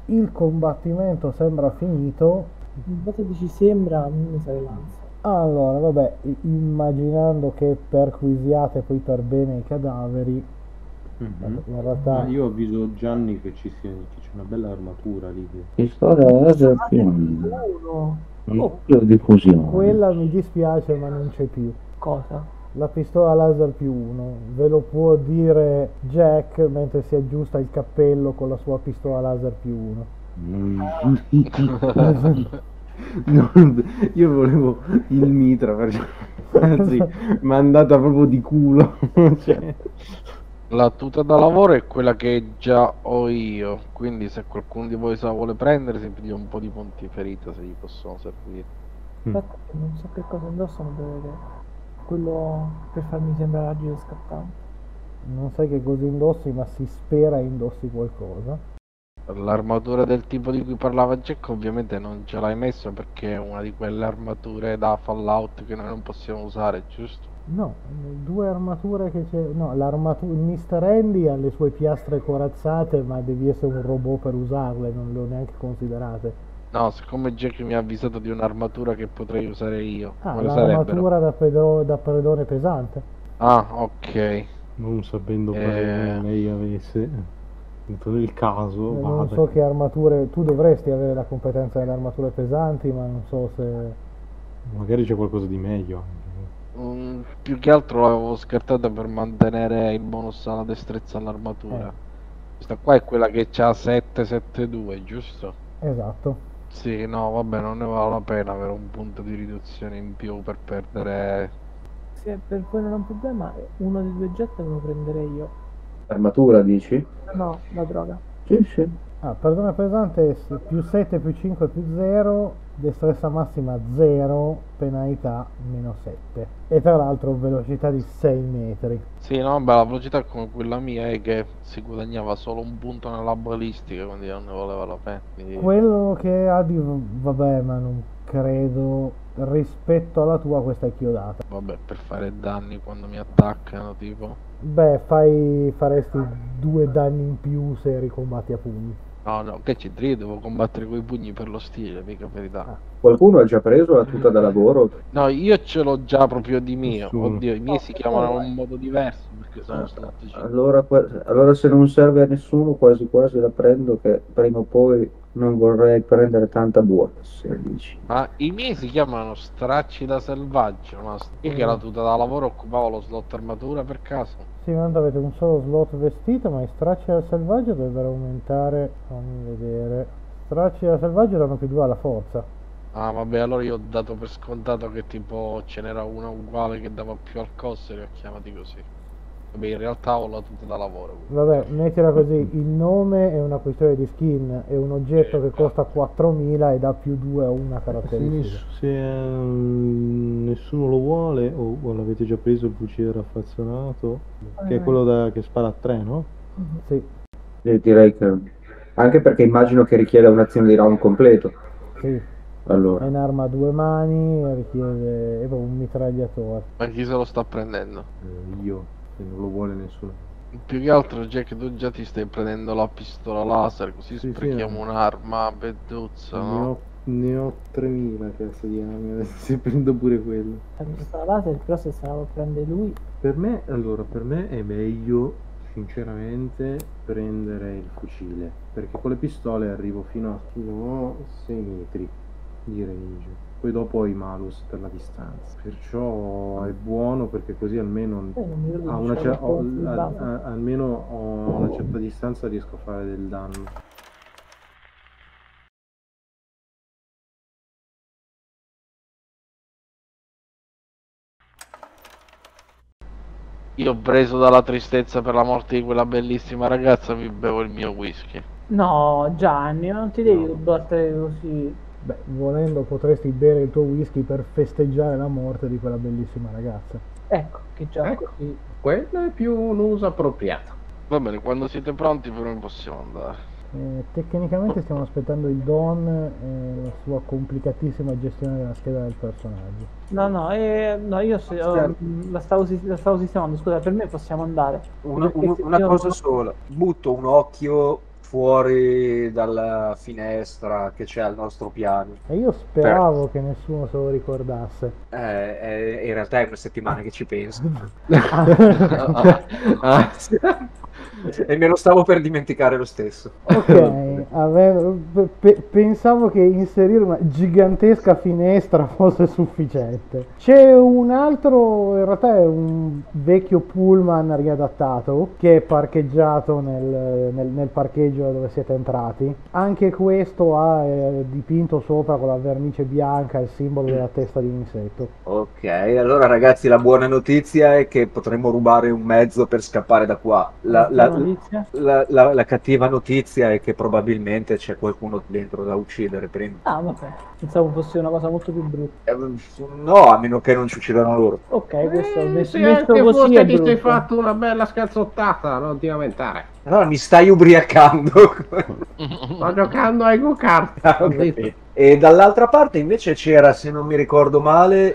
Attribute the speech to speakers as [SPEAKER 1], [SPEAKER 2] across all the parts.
[SPEAKER 1] il combattimento sembra finito.
[SPEAKER 2] In base dici sembra, a me mi sale l'ansia.
[SPEAKER 1] Allora, vabbè, immaginando che perquisiate poi per bene i cadaveri, in realtà
[SPEAKER 3] Io avviso Gianni che che c'è una bella armatura lì.
[SPEAKER 4] Pistola laser più
[SPEAKER 2] Uno.
[SPEAKER 4] nucleo di fusione.
[SPEAKER 1] quella mi dispiace ma non c'è più.
[SPEAKER 2] Cosa?
[SPEAKER 1] La pistola laser più 1, ve lo può dire Jack mentre si aggiusta il cappello con la sua pistola laser più 1.
[SPEAKER 3] Io volevo il mitra, anzi, mi è andata proprio di culo. Cioè,
[SPEAKER 5] La tuta da lavoro è quella che già ho io, quindi se qualcuno di voi se la vuole prendere si piglia un po' di punti ferita se gli possono servire.
[SPEAKER 2] Aspetta, che non so che cosa indossano per vedere. Quello per farmi sembrare agile e scattante.
[SPEAKER 1] Non sai che cosa indossi, ma si spera indossi qualcosa.
[SPEAKER 5] L'armatura del tipo di cui parlava Jack ovviamente non ce l'hai messa perché è una di quelle armature da Fallout che noi non possiamo usare, giusto?
[SPEAKER 1] No, due armature che c'è. No, l'armatura. Il Mr. Andy ha le sue piastre corazzate, ma devi essere un robot per usarle, non le ho neanche considerate.
[SPEAKER 5] No, siccome Jack mi ha avvisato di un'armatura che potrei usare io,
[SPEAKER 1] Ah,
[SPEAKER 5] quale sarebbero?
[SPEAKER 1] l'armatura da predone pesante.
[SPEAKER 5] Ah, ok.
[SPEAKER 3] non sapendo bene lei avesse, nel caso,
[SPEAKER 1] Non
[SPEAKER 3] vada.
[SPEAKER 1] so che armature. Tu dovresti avere la competenza delle armature pesanti, ma non so se.
[SPEAKER 3] Magari c'è qualcosa di meglio.
[SPEAKER 5] Più che altro l'avevo scartata per mantenere il bonus alla destrezza all'armatura. Questa qua è quella che c'ha 772, giusto?
[SPEAKER 1] Esatto.
[SPEAKER 5] Sì, no, vabbè, non ne vale la pena avere un punto di riduzione in più per perdere.
[SPEAKER 2] Se per voi non è un problema, uno dei due jet me lo prenderei io.
[SPEAKER 4] Armatura dici?
[SPEAKER 2] No, la droga.
[SPEAKER 4] Sì, sì.
[SPEAKER 1] Ah, perdone pesante più 7 più 5 più 0, destrezza massima 0, penalità meno 7. E tra l'altro velocità di 6 metri.
[SPEAKER 5] Sì, no, vabbè, la velocità come quella mia è che si guadagnava solo un punto nella balistica, quindi non ne valeva la pena. Quindi...
[SPEAKER 1] Quello che ha di. Vabbè, ma non credo. Rispetto alla tua questa è chiodata.
[SPEAKER 5] Vabbè, per fare danni quando mi attaccano, tipo.
[SPEAKER 1] Beh, faresti 2 danni in più se ricombatti a pugni.
[SPEAKER 5] No, che c'entra? Io devo combattere coi pugni per lo stile, mica per verità.
[SPEAKER 4] Qualcuno ha già preso la tuta da lavoro?
[SPEAKER 5] No, io ce l'ho già proprio di mio.
[SPEAKER 3] Nessuno.
[SPEAKER 5] Oddio, i miei si chiamano in un modo diverso perché sono slot 5.
[SPEAKER 4] Allora se non serve a nessuno quasi quasi la prendo, che prima o poi non vorrei prendere tanta buona, se dici.
[SPEAKER 5] Ma i miei si chiamano stracci da selvaggio, ma io che la tuta da lavoro occupavo lo slot armatura per caso.
[SPEAKER 1] Sì, ma avete un solo slot vestito, ma i stracci al selvaggio dovrebbero aumentare. Fammi vedere. Stracci al selvaggio danno più 2 alla forza.
[SPEAKER 5] Ah, vabbè, allora io ho dato per scontato che tipo ce n'era una uguale che dava più al costo e li ho chiamati così. Vabbè, in realtà ho la tuta da lavoro.
[SPEAKER 1] Vabbè, mettila così, il nome è una questione di skin, è un oggetto che costa 4.000 e dà più 2 a una caratteristica.
[SPEAKER 3] Se nessuno lo vuole, o l'avete già preso il fucile raffazzonato, che è quello che spara a 3, no?
[SPEAKER 1] Sì,
[SPEAKER 4] Direi che anche perché immagino che richieda un'azione di round completo.
[SPEAKER 1] sì.
[SPEAKER 4] Allora,
[SPEAKER 1] È un'arma a 2 mani, richiede. È proprio un mitragliatore.
[SPEAKER 5] Ma chi se lo sta prendendo?
[SPEAKER 3] Io, se non lo vuole nessuno.
[SPEAKER 5] Più che altro, Jack, tu già ti stai prendendo la pistola laser, così
[SPEAKER 3] Sì,
[SPEAKER 5] sprechiamo
[SPEAKER 3] sì.
[SPEAKER 5] un'arma beduzza, no?
[SPEAKER 3] Ne ho 3000 cazzo di armi, adesso se prendo pure quello.
[SPEAKER 2] La pistola laser, però se se la vuole prendere lui,
[SPEAKER 3] Per me è meglio, sinceramente, prendere il fucile, perché con le pistole arrivo fino a 6 metri di range. Poi dopo ho i malus per la distanza. Perciò è buono perché così almeno
[SPEAKER 2] non mi ricordo
[SPEAKER 3] a una,
[SPEAKER 2] diciamo,
[SPEAKER 3] cer- ho-
[SPEAKER 2] sul
[SPEAKER 3] a-
[SPEAKER 2] base.
[SPEAKER 3] a- almeno a una certa distanza riesco a fare del danno.
[SPEAKER 5] Io, preso dalla tristezza per la morte di quella bellissima ragazza, mi bevo il mio whisky.
[SPEAKER 2] No, Gianni, non ti devi
[SPEAKER 3] No.
[SPEAKER 2] battere così.
[SPEAKER 1] Beh, volendo potresti bere il tuo whisky per festeggiare la morte di quella bellissima ragazza.
[SPEAKER 2] Ecco, che già
[SPEAKER 3] Ecco.
[SPEAKER 2] così.
[SPEAKER 3] Quello è più un uso appropriato.
[SPEAKER 5] Va bene, quando siete pronti per noi possiamo andare.
[SPEAKER 1] Tecnicamente stiamo aspettando il Don e la sua complicatissima gestione della scheda del personaggio.
[SPEAKER 2] No, io la stavo sistemando, scusa, per me possiamo andare.
[SPEAKER 6] Una
[SPEAKER 2] Perché se
[SPEAKER 6] cosa
[SPEAKER 2] io-
[SPEAKER 6] sola, butto un occhio fuori dalla finestra che c'è al nostro piano.
[SPEAKER 1] E io speravo che nessuno se lo ricordasse.
[SPEAKER 6] In realtà è una settimana che ci penso. E me lo stavo per dimenticare lo stesso.
[SPEAKER 1] Ok, pensavo che inserire una gigantesca finestra fosse sufficiente. C'è un altro, in realtà è un vecchio pullman riadattato che è parcheggiato nel parcheggio dove siete entrati. Anche questo ha dipinto sopra con la vernice bianca il simbolo della testa di un insetto.
[SPEAKER 6] Ok, allora ragazzi, la buona notizia è che potremmo rubare un mezzo per scappare da qua.
[SPEAKER 2] Notizia?
[SPEAKER 6] La cattiva notizia è che probabilmente c'è qualcuno dentro da uccidere prima.
[SPEAKER 2] Ah, vabbè, pensavo fosse una cosa molto più brutta.
[SPEAKER 6] No, a meno che non ci uccidano loro.
[SPEAKER 2] Ok, questo messo
[SPEAKER 3] Se anche
[SPEAKER 2] così
[SPEAKER 3] fosse
[SPEAKER 2] è
[SPEAKER 3] ti sei
[SPEAKER 2] brutto.
[SPEAKER 3] fatto una bella scazzottata, non ti lamentare.
[SPEAKER 6] Allora mi stai ubriacando.
[SPEAKER 3] Sto giocando ai go-kart.
[SPEAKER 6] Ah,
[SPEAKER 3] ho detto.
[SPEAKER 6] ok. E dall'altra parte invece c'era, se non mi ricordo male,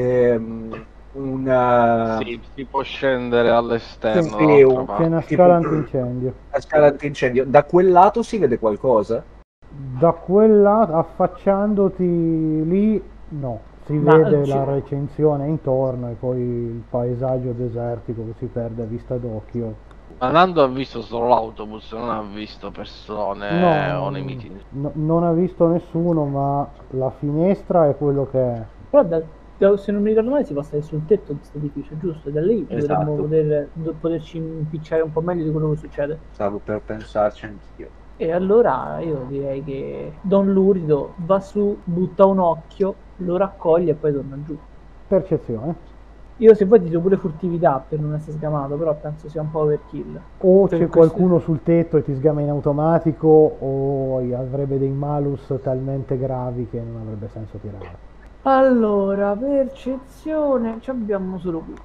[SPEAKER 6] una
[SPEAKER 5] Si può scendere all'esterno
[SPEAKER 6] Sì,
[SPEAKER 5] dall'altra
[SPEAKER 6] un-
[SPEAKER 1] C'è
[SPEAKER 5] parte.
[SPEAKER 1] una
[SPEAKER 6] tipo-
[SPEAKER 1] scala antincendio.
[SPEAKER 6] una scala antincendio. Da quel lato si vede qualcosa?
[SPEAKER 1] Da quella, affacciandoti lì, no. Si
[SPEAKER 2] Ma
[SPEAKER 1] vede
[SPEAKER 2] ci-
[SPEAKER 1] la recinzione intorno e poi il paesaggio desertico che si perde a vista d'occhio.
[SPEAKER 5] Ma Nando ha visto solo l'autobus, non ha visto persone o nemici.
[SPEAKER 1] Non ha visto nessuno, ma la finestra è quello che è.
[SPEAKER 2] Però se non mi ricordo male si può stare sul tetto di questo edificio, giusto? E da lì
[SPEAKER 6] Esatto.
[SPEAKER 2] dovremmo poterci impicciare un po' meglio di quello che succede.
[SPEAKER 6] Stavo per pensarci anch'io.
[SPEAKER 2] E allora io direi che Don Lurido va su, butta un occhio, lo raccoglie e poi torna giù.
[SPEAKER 1] Percezione.
[SPEAKER 2] Io se vuoi ti do pure furtività per non essere sgamato, però penso sia un po' overkill.
[SPEAKER 1] O
[SPEAKER 2] Per
[SPEAKER 1] c'è
[SPEAKER 2] questo-
[SPEAKER 1] qualcuno sul tetto e ti sgama in automatico, o avrebbe dei malus talmente gravi che non avrebbe senso tirare.
[SPEAKER 2] Allora, percezione, ci abbiamo solo qui.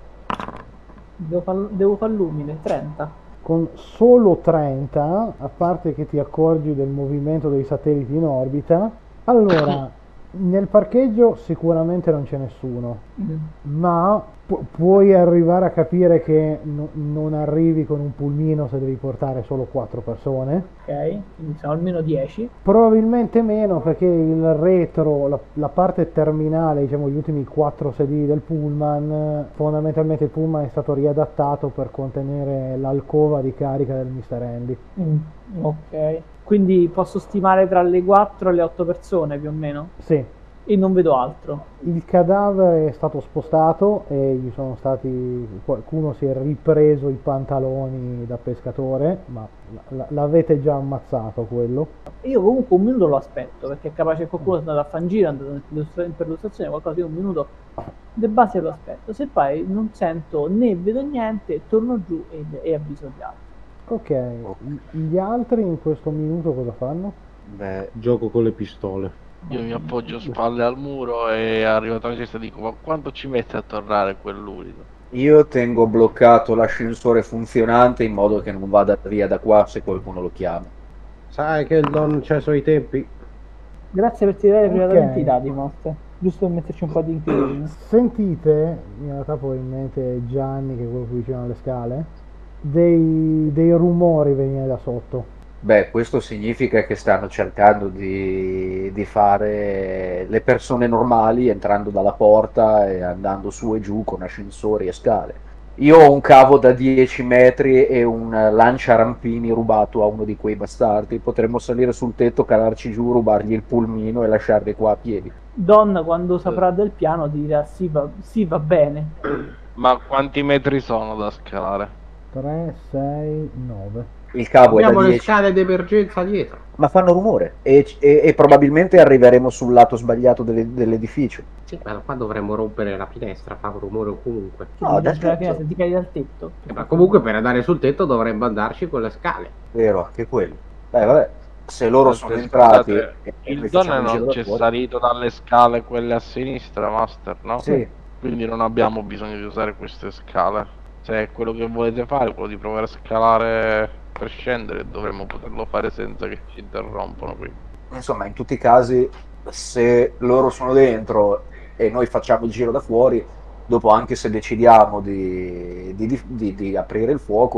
[SPEAKER 2] Devo far lumine, 30.
[SPEAKER 1] Con solo 30, a parte che ti accorgi del movimento dei satelliti in orbita, allora nel parcheggio sicuramente non c'è nessuno, ma puoi arrivare a capire che non arrivi con un pulmino se devi portare solo 4 persone.
[SPEAKER 2] Ok, quindi sono almeno 10.
[SPEAKER 1] Probabilmente meno, perché il retro, la parte terminale, diciamo gli ultimi 4 sedili del pullman, fondamentalmente il pullman è stato riadattato per contenere l'alcova di carica del Mr. Andy.
[SPEAKER 2] Ok, quindi posso stimare tra le 4 e le 8 persone più o meno?
[SPEAKER 1] Sì,
[SPEAKER 2] E non vedo altro.
[SPEAKER 1] il cadavere è stato spostato e gli sono stati, qualcuno si è ripreso i pantaloni da pescatore, ma l'avete già ammazzato quello.
[SPEAKER 2] Io comunque un minuto lo aspetto, perché è capace che qualcuno sia andato a fangire, è andato in perlustrazione, qualcosa, io un minuto di base lo aspetto. Se poi non sento né vedo niente, torno giù e avviso gli altri.
[SPEAKER 1] Ok, gli altri in questo minuto cosa fanno?
[SPEAKER 6] Beh,
[SPEAKER 3] Gioco con le pistole.
[SPEAKER 5] Io mi appoggio spalle al muro e arrivato alla cesta dico: ma quanto ci mette a tornare quel lurido?
[SPEAKER 6] io tengo bloccato l'ascensore funzionante in modo che non vada via da qua se qualcuno lo chiama.
[SPEAKER 3] Sai che il Don c'è sui tempi.
[SPEAKER 2] Grazie per tirare prima
[SPEAKER 1] Ok.
[SPEAKER 2] l'identità di morte, giusto per metterci un po' di inquietudine.
[SPEAKER 1] Sentite, in realtà probabilmente Gianni, che è quello più vicino alle scale, dei rumori venire da sotto.
[SPEAKER 6] Beh, questo significa che stanno cercando di fare le persone normali entrando dalla porta e andando su e giù con ascensori e scale. Io ho un cavo da 10 metri e un lanciarampini rubato a uno di quei bastardi. Potremmo salire sul tetto, calarci giù, rubargli il pulmino e lasciarli qua a piedi.
[SPEAKER 2] Don, quando saprà del piano, ti dirà sì, va bene.
[SPEAKER 5] Ma quanti metri sono da scalare?
[SPEAKER 1] 3, 6, 9.
[SPEAKER 6] Il cavo è da
[SPEAKER 3] Abbiamo le
[SPEAKER 6] 10,
[SPEAKER 3] scale d'emergenza dietro.
[SPEAKER 6] ma fanno rumore e probabilmente arriveremo sul lato sbagliato dell'edificio.
[SPEAKER 3] Sì, ma qua dovremmo rompere la finestra, fa rumore comunque.
[SPEAKER 6] No, dal
[SPEAKER 2] alla
[SPEAKER 6] tetto.
[SPEAKER 2] fine, se ti cadi dal tetto.
[SPEAKER 3] Ma comunque per andare sul tetto dovremmo andarci con le scale.
[SPEAKER 6] Vero, anche quello. Beh, vabbè, se loro sono
[SPEAKER 5] Scusate,
[SPEAKER 6] entrati e
[SPEAKER 5] il
[SPEAKER 6] noi
[SPEAKER 5] Don
[SPEAKER 6] facciamo il giro
[SPEAKER 5] non
[SPEAKER 6] da
[SPEAKER 5] c'è
[SPEAKER 6] fuori.
[SPEAKER 5] salito dalle scale quelle a sinistra, Master, no?
[SPEAKER 6] Sì.
[SPEAKER 5] Quindi non abbiamo bisogno di usare queste scale. Se è quello che volete fare, quello di provare a scalare per scendere, dovremmo poterlo fare senza che ci interrompono qui.
[SPEAKER 6] Insomma, in tutti i casi, se loro sono dentro e noi facciamo il giro da fuori, dopo anche se decidiamo di aprire il fuoco,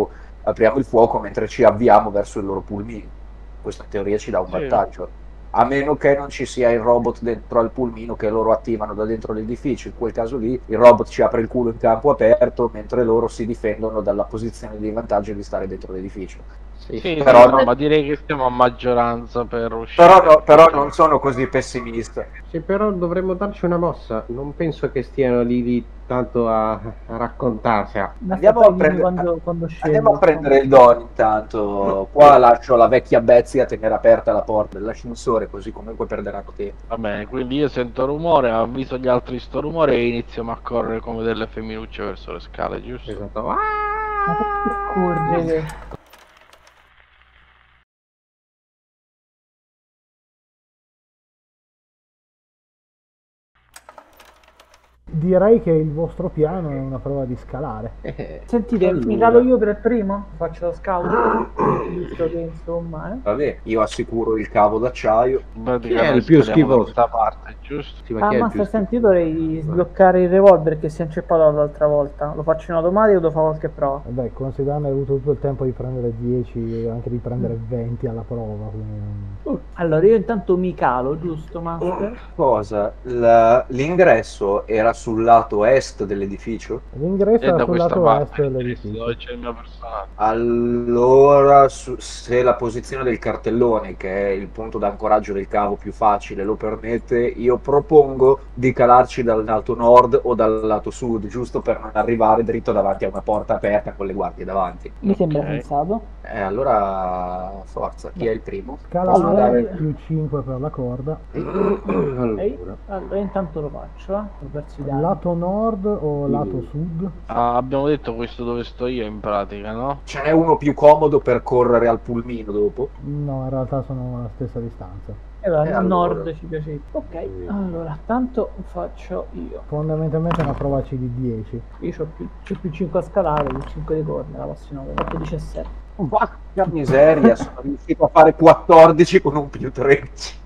[SPEAKER 6] apriamo il fuoco mentre ci avviamo verso il loro pulmino. Questa in teoria ci dà un
[SPEAKER 5] Sì.
[SPEAKER 6] vantaggio. A meno che non ci sia il robot dentro al pulmino che loro attivano da dentro l'edificio. In quel caso lì il robot ci apre il culo in campo aperto mentre loro si difendono dalla posizione di vantaggio di stare dentro l'edificio.
[SPEAKER 5] Sì,
[SPEAKER 6] Però
[SPEAKER 5] no,
[SPEAKER 6] no.
[SPEAKER 5] ma direi che stiamo a maggioranza per uscire.
[SPEAKER 6] Però non sono così pessimista.
[SPEAKER 7] Sì, però dovremmo darci una mossa. Non penso che stiano lì tanto a raccontarsi.
[SPEAKER 6] Andiamo a prendere-
[SPEAKER 2] quando scendo.
[SPEAKER 6] Andiamo a prendere il don intanto. Qua lascio la vecchia Betsy a tenere aperta la porta dell'ascensore, così comunque perderanno tempo.
[SPEAKER 5] Va bene, quindi io sento rumore, avviso gli altri sto rumore e iniziamo a correre come delle femminucce verso le scale, giusto?
[SPEAKER 7] Esatto.
[SPEAKER 2] Ma perché correre?
[SPEAKER 1] Direi che il vostro piano è una prova di scalare.
[SPEAKER 2] Sentite,
[SPEAKER 7] allora.
[SPEAKER 2] mi calo io per il primo? Faccio lo scout? Visto che insomma,
[SPEAKER 6] Vabbè, io assicuro il cavo d'acciaio.
[SPEAKER 5] Chi
[SPEAKER 7] è il più schifoso?
[SPEAKER 5] Questa parte, giusto?
[SPEAKER 7] Sì, ma chi è il più
[SPEAKER 2] Master, senti, io dovrei sbloccare il revolver che si è inceppato l'altra volta. Lo faccio in automatico o devo fare qualche prova?
[SPEAKER 1] Vabbè, considerando che hai avuto tutto il tempo di prendere 10 e anche di prendere 20 alla prova, quindi non-
[SPEAKER 2] Allora, io intanto mi calo, giusto, Master?
[SPEAKER 6] Cosa? L'ingresso era sul lato est dell'edificio?
[SPEAKER 1] l'ingresso
[SPEAKER 5] E
[SPEAKER 1] è
[SPEAKER 5] da
[SPEAKER 1] sul
[SPEAKER 5] questa
[SPEAKER 1] lato
[SPEAKER 5] parte,
[SPEAKER 1] est dell'edificio.
[SPEAKER 5] dove c'è il mio personaggio.
[SPEAKER 6] Allora, se la posizione del cartellone, che è il punto d'ancoraggio del cavo più facile, lo permette, io propongo di calarci dal lato nord o dal lato sud, giusto per non arrivare dritto davanti a una porta aperta con le guardie davanti.
[SPEAKER 2] Mi sembra
[SPEAKER 5] Ok.
[SPEAKER 2] sensato.
[SPEAKER 6] Allora, forza, chi è il primo?
[SPEAKER 1] Scala
[SPEAKER 6] Posso
[SPEAKER 1] 3
[SPEAKER 6] dare-
[SPEAKER 1] più 5 per la corda.
[SPEAKER 2] Allora, intanto lo faccio, Ho perso i dadi.
[SPEAKER 1] Lato nord o lato sud?
[SPEAKER 5] Ah, abbiamo detto questo dove sto io in pratica, no?
[SPEAKER 6] Ce n'è uno più comodo per correre al pulmino dopo?
[SPEAKER 1] No, in realtà sono alla stessa distanza.
[SPEAKER 2] Allora,
[SPEAKER 6] E
[SPEAKER 2] il
[SPEAKER 6] allora?
[SPEAKER 2] nord ci piace. Ok, allora, tanto faccio io.
[SPEAKER 1] Fondamentalmente è una prova C di 10.
[SPEAKER 2] Io c'ho più 5 a scalare, più 5 di corda, la prossima volta. Ho fatto 17.
[SPEAKER 6] Porca miseria, sono riuscito a fare 14 con un più 13.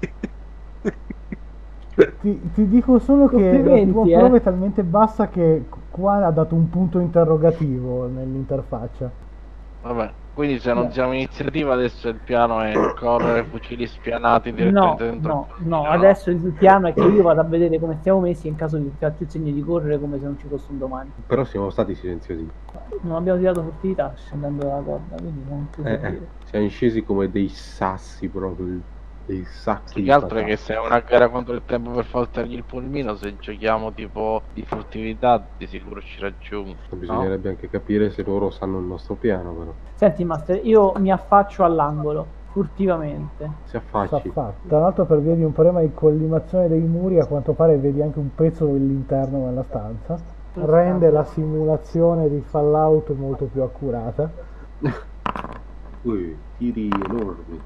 [SPEAKER 1] Ti dico solo che la
[SPEAKER 2] Complimenti,
[SPEAKER 1] tua
[SPEAKER 2] eh.
[SPEAKER 1] prova è talmente bassa che qua ha dato un punto interrogativo nell'interfaccia.
[SPEAKER 5] Vabbè, quindi se non siamo in iniziativa adesso il piano è correre fucili spianati
[SPEAKER 2] No,
[SPEAKER 5] direttamente dentro
[SPEAKER 2] no,
[SPEAKER 5] il
[SPEAKER 2] no,
[SPEAKER 5] pulmino,
[SPEAKER 2] adesso il piano è che io vado a vedere come stiamo messi in caso di farci il segno di correre come se non ci fosse un domani.
[SPEAKER 7] Però siamo stati silenziosi.
[SPEAKER 2] Non abbiamo tirato furtività scendendo dalla corda, quindi non si può dire.
[SPEAKER 7] Siamo scesi come dei sassi proprio. Dei sacchi
[SPEAKER 5] Più
[SPEAKER 7] di
[SPEAKER 5] che altro è
[SPEAKER 7] patate.
[SPEAKER 5] che se è una gara contro il tempo per faltargli il pulmino, se giochiamo tipo di furtività di sicuro ci raggiungo. no?
[SPEAKER 7] Bisognerebbe anche capire se loro sanno il nostro piano, però.
[SPEAKER 2] Senti, Master, io mi affaccio all'angolo, furtivamente.
[SPEAKER 7] Si affacci.
[SPEAKER 1] Tra l'altro per via di un problema di collimazione dei muri a quanto pare vedi anche un pezzo dell'interno della stanza. Rende la simulazione di Fallout molto più accurata.
[SPEAKER 7] Ui, tiri enormi.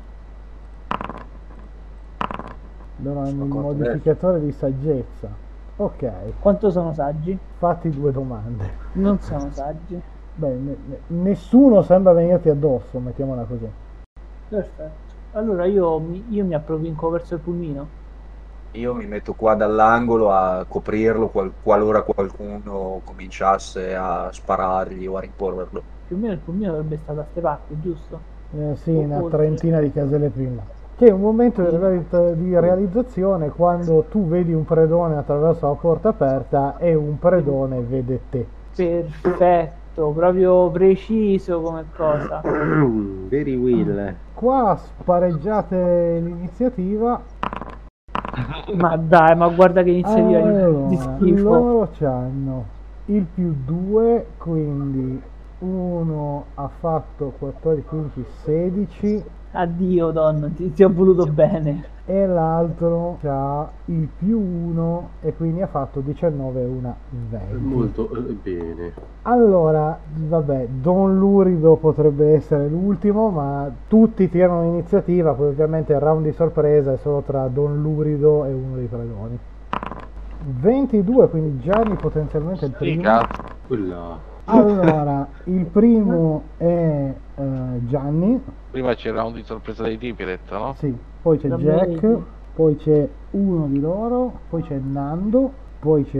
[SPEAKER 1] Loro hanno il
[SPEAKER 6] Quanto
[SPEAKER 1] modificatore di saggezza. Ok,
[SPEAKER 2] Quanto sono saggi?
[SPEAKER 1] fatti 2 domande.
[SPEAKER 2] Non sono saggi.
[SPEAKER 1] Beh, nessuno sembra venirti addosso, mettiamola così.
[SPEAKER 2] Perfetto. Allora io mi appropinco verso il pulmino.
[SPEAKER 6] Io mi metto qua dall'angolo a coprirlo qualora qualcuno cominciasse a sparargli o a rincorrerlo.
[SPEAKER 2] Più o meno il pulmino dovrebbe stare da queste parti, giusto?
[SPEAKER 1] Sì, una trentina di caselle più in là. C'è un momento di realizzazione quando tu vedi un predone attraverso la porta aperta e un predone vede te.
[SPEAKER 2] Perfetto, proprio preciso come cosa.
[SPEAKER 7] Very will.
[SPEAKER 1] Qua spareggiate l'iniziativa.
[SPEAKER 2] Ma dai, ma guarda che iniziativa di
[SPEAKER 1] Allora,
[SPEAKER 2] schifo.
[SPEAKER 1] loro hanno il più 2, quindi uno ha fatto 14, 15, 16
[SPEAKER 2] Addio, donna, ti ho voluto bene.
[SPEAKER 1] e l'altro ha il più 1 e quindi ha fatto 19 e una 20.
[SPEAKER 7] Molto bene.
[SPEAKER 1] Allora, vabbè, Don Lurido potrebbe essere l'ultimo, ma tutti tirano l'iniziativa, poi ovviamente il round di sorpresa è solo tra Don Lurido e uno dei predoni. 22, quindi Gianni potenzialmente il
[SPEAKER 5] Sì,
[SPEAKER 1] primo.
[SPEAKER 5] cazzo.
[SPEAKER 7] Quella.
[SPEAKER 1] Allora, il primo è Gianni,
[SPEAKER 5] Prima c'era un di sorpresa dei tipi, hai detto, no?
[SPEAKER 1] sì, poi c'è
[SPEAKER 2] Va
[SPEAKER 1] Jack,
[SPEAKER 2] bene.
[SPEAKER 1] poi c'è uno di loro, poi c'è Nando, poi c'è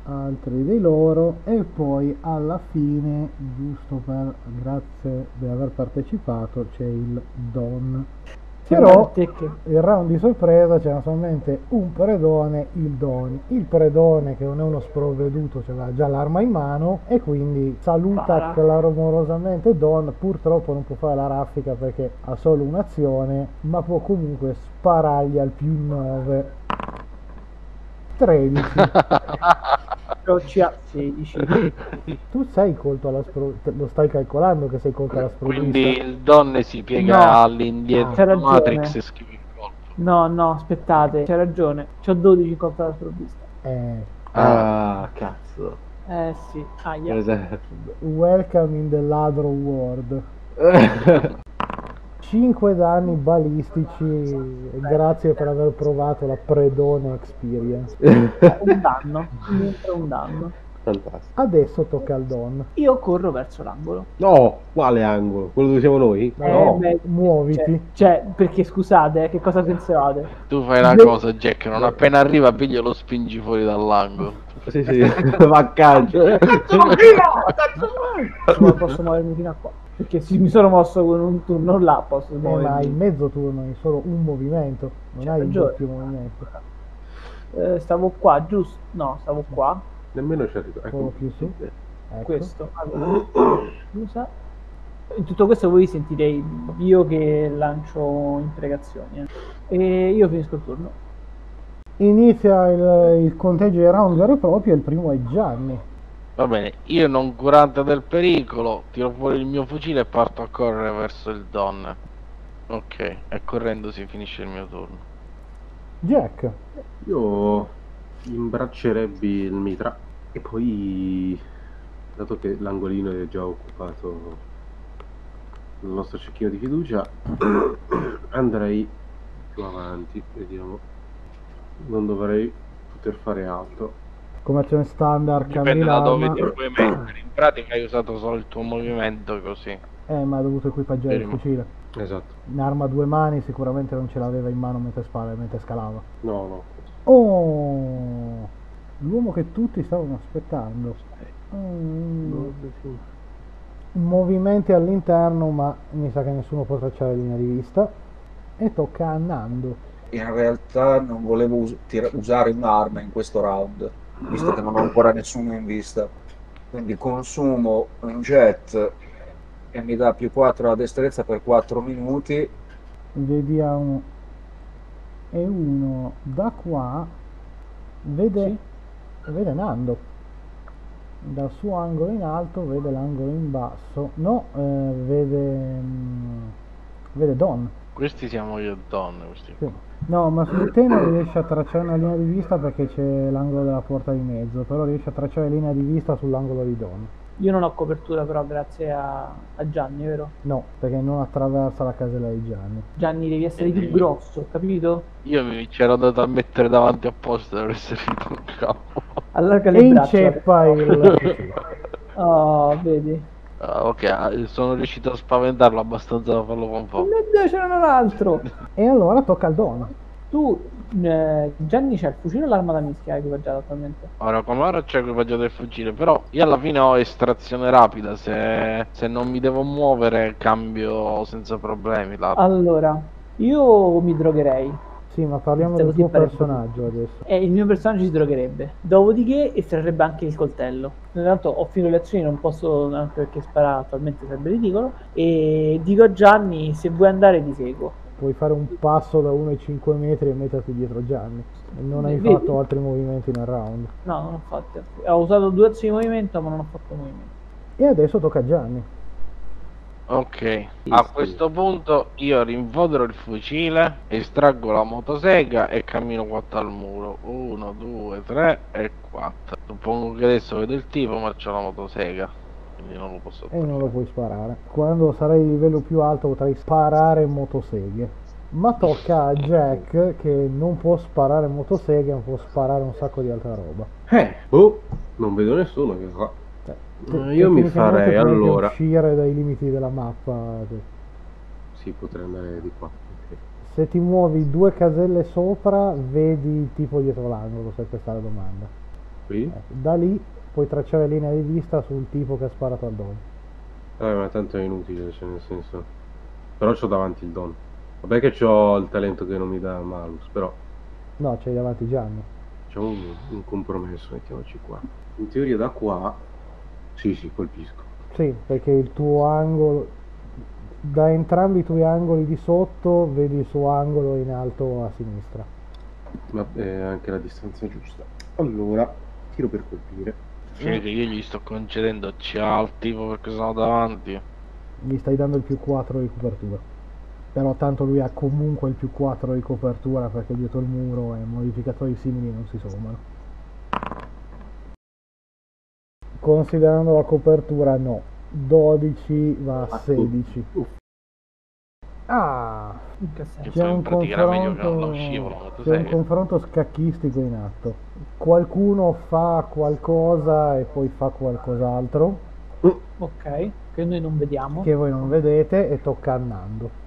[SPEAKER 1] altri dei loro, e poi alla fine, giusto per grazie per aver partecipato, c'è il Don. Però il round di sorpresa c'era solamente un predone, il Don. Il predone, che non è uno sprovveduto, aveva già l'arma in mano e quindi saluta clamorosamente Don. Purtroppo non può fare la raffica perché ha solo un'azione, ma può comunque sparargli al più 9. 13.
[SPEAKER 2] Ci ha 16.
[SPEAKER 1] Tu sei colto alla lo stai calcolando che sei colto alla sprovvista?
[SPEAKER 5] Quindi il Donne si piega
[SPEAKER 2] No.
[SPEAKER 5] all'indietro
[SPEAKER 2] C'ha ragione.
[SPEAKER 5] Matrix e scrive il colpo.
[SPEAKER 2] No, aspettate, c'è ragione. C'ho 12 in colpo alla sprovvista.
[SPEAKER 7] Ah, cazzo.
[SPEAKER 2] Sì, aia.
[SPEAKER 7] Esatto.
[SPEAKER 1] Welcome in the ladro world. 5 danni balistici, grazie per aver provato la predone experience.
[SPEAKER 2] Un danno, entra un danno.
[SPEAKER 7] Fantastico.
[SPEAKER 1] Adesso tocca al Don.
[SPEAKER 2] Io corro verso l'angolo.
[SPEAKER 7] No, quale angolo? Quello dove siamo noi?
[SPEAKER 1] No,
[SPEAKER 2] beh,
[SPEAKER 1] muoviti.
[SPEAKER 2] Cioè, perché scusate, che cosa pensavate?
[SPEAKER 5] Tu fai una cosa, Jack, non appena arriva piglia lo spingi fuori dall'angolo.
[SPEAKER 7] Sì, va a calcio.
[SPEAKER 2] Ma posso muovermi fino a qua. Perché se mi sono mosso con un turno là, posso muovermi.
[SPEAKER 1] Ma hai mezzo turno, hai solo un movimento, non hai il doppio movimento.
[SPEAKER 2] Stavo qua, giusto? No, stavo qua.
[SPEAKER 7] Nemmeno ci arrivo.
[SPEAKER 1] Ecco, più su. Ecco.
[SPEAKER 2] Questo. Allora, scusa. In tutto questo voi sentirei io che lancio imprecazioni. E io finisco il turno.
[SPEAKER 1] Inizia il conteggio dei round vero e proprio, e il primo è Gianni.
[SPEAKER 5] Va bene, io non curante del pericolo, tiro fuori il mio fucile e parto a correre verso il Don. Ok, e correndo si finisce il mio turno.
[SPEAKER 1] Jack.
[SPEAKER 3] Io imbraccerebbi il mitra e poi, dato che l'angolino è già occupato il nostro cecchino di fiducia, andrei più avanti, vediamo. Non dovrei poter fare altro.
[SPEAKER 1] Come azione standard cambi
[SPEAKER 5] Dipende da dove
[SPEAKER 1] l'arma.
[SPEAKER 5] ti puoi mettere. In pratica hai usato solo il tuo movimento così.
[SPEAKER 1] Ma ha dovuto equipaggiare il fucile.
[SPEAKER 3] Esatto.
[SPEAKER 1] Un'arma a 2 mani sicuramente non ce l'aveva in mano mentre scalava.
[SPEAKER 3] No.
[SPEAKER 1] Oh, l'uomo che tutti stavano aspettando. Movimenti all'interno, ma mi sa che nessuno può tracciare linea di vista. E tocca a Nando.
[SPEAKER 6] In realtà non volevo usare un'arma in questo round, visto che non ho ancora nessuno in vista. Quindi consumo un jet e mi dà più 4 alla destrezza per 4 minuti.
[SPEAKER 1] Vediamo. E uno da qua vede Nando. Dal suo angolo in alto vede l'angolo in basso. No, vede Don.
[SPEAKER 5] Questi siamo io e Don, questi qua.
[SPEAKER 1] Sì. No, ma su te non riesce a tracciare una linea di vista perché c'è l'angolo della porta di mezzo, però riesce a tracciare linea di vista sull'angolo di Don.
[SPEAKER 2] Io non ho copertura però grazie a Gianni, vero?
[SPEAKER 1] No, perché non attraversa la casella di Gianni.
[SPEAKER 2] Gianni, devi essere più grosso, capito?
[SPEAKER 5] Io mi c'ero andato a mettere davanti apposta per essere finito un capo.
[SPEAKER 2] Allarga
[SPEAKER 1] E
[SPEAKER 2] le braccia.
[SPEAKER 1] inceppa il...
[SPEAKER 2] Oh, vedi?
[SPEAKER 5] Ok, sono riuscito a spaventarlo abbastanza da farlo con
[SPEAKER 2] Oh
[SPEAKER 5] fuoco.
[SPEAKER 2] mio Dio, c'era un altro!
[SPEAKER 1] E allora tocca al Don.
[SPEAKER 2] Tu, Gianni, c'è il fucile o l'arma da mischia equipaggiata attualmente?
[SPEAKER 5] Ora come ora c'è equipaggiato il fucile, però io alla fine ho estrazione rapida, se non mi devo muovere cambio senza problemi l'arma.
[SPEAKER 2] Allora, io mi drogherei.
[SPEAKER 1] Sì, ma parliamo del tuo personaggio adesso.
[SPEAKER 2] E il mio personaggio si drogherebbe. Dopodiché estrarrebbe anche il coltello. Intanto ho finito le azioni, non posso, anche perché sparare attualmente sarebbe ridicolo. E dico a Gianni, se vuoi andare ti seguo.
[SPEAKER 1] Puoi fare un passo da 1,5 metri e metterti dietro Gianni. Non hai
[SPEAKER 2] Vedi?
[SPEAKER 1] fatto altri movimenti nel round.
[SPEAKER 2] No, non ho fatto. Ho usato 2 azioni di movimento, ma non ho fatto movimento.
[SPEAKER 1] E adesso tocca a Gianni.
[SPEAKER 5] Ok, a questo punto io rinfodero il fucile, estraggo la motosega e cammino qua dal muro. 1, 2, 3 e 4. Suppongo che adesso vedo il tipo, ma c'ho la motosega, quindi non lo posso
[SPEAKER 1] E non lo puoi sparare. Quando sarai di livello più alto potrai sparare motoseghe. Ma tocca a Jack, che non può sparare motoseghe, ma può sparare un sacco di altra roba.
[SPEAKER 3] Non vedo nessuno che fa.
[SPEAKER 1] Io
[SPEAKER 3] mi farei allora.
[SPEAKER 1] uscire dai limiti della mappa.
[SPEAKER 3] Sì, potrei andare di qua. Ok.
[SPEAKER 1] Se ti muovi 2 caselle sopra, vedi il tipo dietro l'angolo, se questa è la domanda.
[SPEAKER 3] Qui?
[SPEAKER 1] Da lì puoi tracciare linea di vista sul tipo che ha sparato al Don.
[SPEAKER 3] Ma tanto è inutile, cioè nel senso... Però c'ho davanti il Don. Vabbè che c'ho il talento che non mi dà Malus, però...
[SPEAKER 1] No, c'hai davanti Gianni.
[SPEAKER 3] Facciamo un compromesso, mettiamoci qua. In teoria da qua... Sì, colpisco.
[SPEAKER 1] Sì, perché il tuo angolo, da entrambi i tuoi angoli di sotto, vedi il suo angolo in alto a sinistra.
[SPEAKER 3] Ma è anche la distanza giusta. Allora, tiro per colpire.
[SPEAKER 5] Cioè che io gli sto concedendo CA al tipo perché sono davanti.
[SPEAKER 1] Gli stai dando il più 4 di copertura. Però tanto lui ha comunque il più 4 di copertura perché dietro il muro e modificatori simili non si sommano. Considerando la copertura no. 12 va a 16. Ah!
[SPEAKER 2] In che senso?
[SPEAKER 5] Che
[SPEAKER 1] C'è
[SPEAKER 5] poi in
[SPEAKER 1] un
[SPEAKER 5] pratica era meglio che non lo
[SPEAKER 1] confronto,
[SPEAKER 5] scivolo,
[SPEAKER 1] c'è un confronto scacchistico in atto. Qualcuno fa qualcosa e poi fa qualcos'altro
[SPEAKER 2] Ok, che noi non vediamo.
[SPEAKER 1] che voi non vedete e tocca a Nando.